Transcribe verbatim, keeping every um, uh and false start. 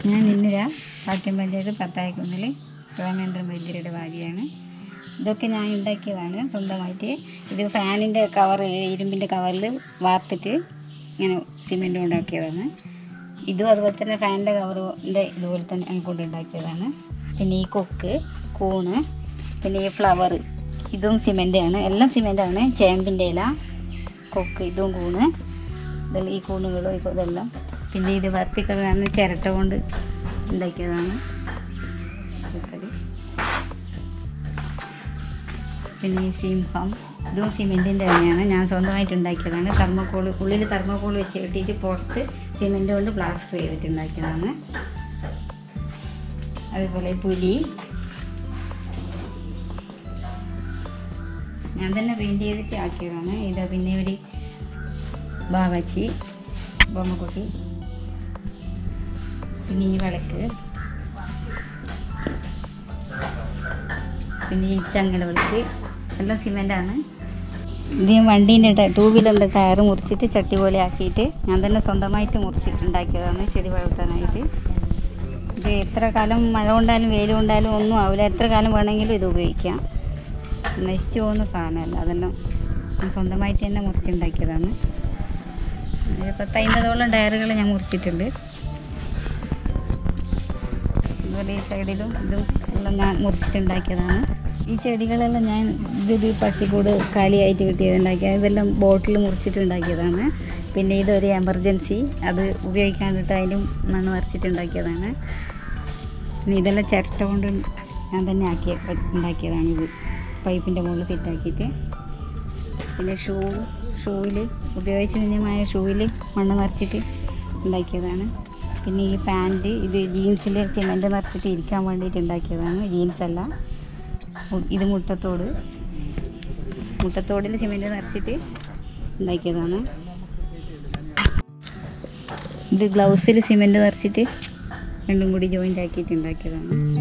ഞാൻ ഇന്നിര പാട്യം പഞ്ചായത്ത് പത്തായക്കുന്നിൽ രാമേന്ദ്രൻ വൈദ്യരുടെ ഭാര്യയാണ്. ഇതൊക്കെ ഞാൻ ഉണ്ടാക്കിയതാണ് സ്വന്തമായിട്ട്. ഇത് ഫാനിൻ്റെ കവർ, ഇരുമ്പിൻ്റെ കവറിൽ വാർത്തിട്ട് ഇങ്ങനെ സിമെൻറ്റ് ഉണ്ടാക്കിയതാണ്. ഇതും അതുപോലെ തന്നെ ഫാനിൻ്റെ കവറിൻ്റെ ഇതുപോലെ തന്നെ ഞാൻ കൊണ്ട് ഉണ്ടാക്കിയതാണ്. പിന്നെ ഈ കൊക്ക്, കൂണ്, പിന്നെ ഈ ഫ്ലവർ, ഇതും സിമെൻ്റാണ്. എല്ലാം സിമെൻ്റാണ്. ചേമ്പിൻ്റെ ഇല, കൊക്ക്, ഇതും കൂണ്, ഇതെല്ലാം ഈ കൂണുകളും ഇപ്പോൾ ഇതെല്ലാം. പിന്നെ ഇത് വർത്തിക്കളാണ് ചിരട്ട കൊണ്ട് ഉണ്ടാക്കിയതാണ്. പിന്നെ ഈ സിംഹം, ഇതും സിമെൻറ്റിൻ്റെ തന്നെയാണ്. ഞാൻ സ്വന്തമായിട്ട് ഉണ്ടാക്കിയതാണ്. തെർമോക്കോൾ, ഉള്ളിൽ തെർമോക്കോൾ വെച്ച് കെട്ടിയിട്ട് പുറത്ത് സിമെൻറ്റ് കൊണ്ട് പ്ലാസ്റ്റർ ചെയ്തിട്ട് ഉണ്ടാക്കിയതാണ്. അതുപോലെ പുലി ഞാൻ തന്നെ പെയിൻറ്റ് ചെയ്തിട്ട് ആക്കിയതാണ്. ഇത് പിന്നെ ഒരു ബാവച്ചി, ബൊമ്മക്കുട്ടി, പിന്നെ ഈ വിളക്ക്, പിന്നെ ഈ ചങ്ങല വിളക്ക്, എല്ലാം സിമെൻ്റാണ്. ഇത് ഞാൻ വണ്ടീൻ്റെ ടൂ വീലറിൻ്റെ ടയർ മുറിച്ചിട്ട് ചട്ടി പോലെ ആക്കിയിട്ട് ഞാൻ തന്നെ സ്വന്തമായിട്ട് മുറിച്ചിട്ടുണ്ടാക്കിയതാണ് ചെടി വളർത്താനായിട്ട്. ഇത് എത്ര കാലം മഴ കൊണ്ടാലും വെയിൽ കൊണ്ടാലും ഒന്നും ആവില്ല. എത്ര കാലം വേണമെങ്കിലും ഇത് ഉപയോഗിക്കാം. നശിച്ചു പോകുന്ന സാധനമല്ല. അതെല്ലാം ഞാൻ സ്വന്തമായിട്ട് തന്നെ മുറിച്ചുണ്ടാക്കിയതാണ്. ഒരു പത്ത് അമ്പതോളം ടയറുകൾ ഞാൻ മുറിച്ചിട്ടുണ്ട്. അതുപോലെ ഈ സൈഡിലും ഇതും എല്ലാം ഞാൻ മുറിച്ചിട്ടുണ്ടാക്കിയതാണ്. ഈ ചെടികളെല്ലാം ഞാൻ ഇത് പക്ഷിക്കൂട് കാലിയായിട്ട് കിട്ടിയതുണ്ടാക്കിയത്. ഇതെല്ലാം ബോട്ടിൽ മുറിച്ചിട്ടുണ്ടാക്കിയതാണ്. പിന്നെ ഇതൊരു എമർജൻസി, അത് ഉപയോഗിക്കാനിട്ട് അതിലും മണ്ണ് നിറച്ചിട്ടുണ്ടാക്കിയതാണ്. പിന്നെ ഇതെല്ലാം ചിരട്ട കൊണ്ട് ഞാൻ തന്നെ ആക്കിയ ഉണ്ടാക്കിയതാണ്. ഇത് പൈപ്പിൻ്റെ മുകളിൽ ഫിറ്റാക്കിയിട്ട്. പിന്നെ ഷൂ ഷൂവിൽ ഉപയോഗിച്ചമായ ഷൂവിൽ മണ്ണ് നിറച്ചിട്ട് ഉണ്ടാക്കിയതാണ്. പിന്നെ ഈ പാൻറ്റ്, ഇത് ജീൻസിൽ സിമെൻറ്റ് നിറച്ചിട്ട് ഇരിക്കാൻ വേണ്ടിയിട്ട് ഉണ്ടാക്കിയതാണ്. ജീൻസല്ല, ഇത് മുട്ടത്തോട്, മുട്ടത്തോടിൽ സിമെൻറ്റ് നിറച്ചിട്ട് ഉണ്ടാക്കിയതാണ്. ഇത് ഗ്ലൗസിൽ സിമെൻറ്റ് നിറച്ചിട്ട് രണ്ടും കൂടി ജോയിൻ്റ് ആക്കിയിട്ട് ഉണ്ടാക്കിയതാണ്.